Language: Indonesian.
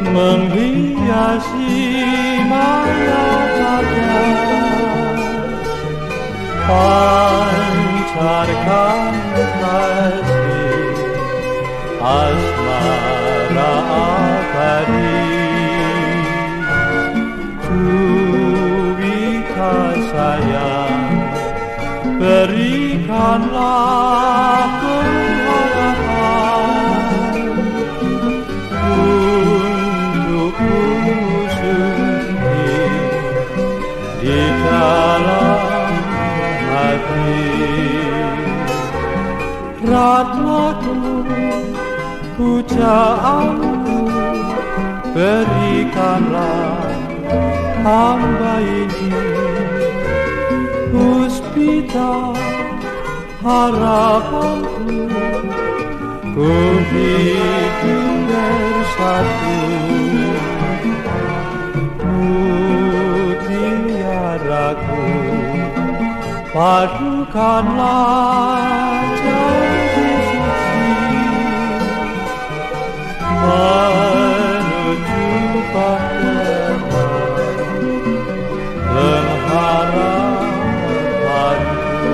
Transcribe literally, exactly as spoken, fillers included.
menghiasi mata-mata, pancarkan kasih asmara abadi. Tuwika sayang, berikanlah pengharapan untukku sendiri di dalam hati. Ratnaku, pujaanku, berikanlah hamba ini puspita harapanku, ku hidup bersatu. Mutiaraku, padukanlah janji suci menuju bahtera dan harapanku.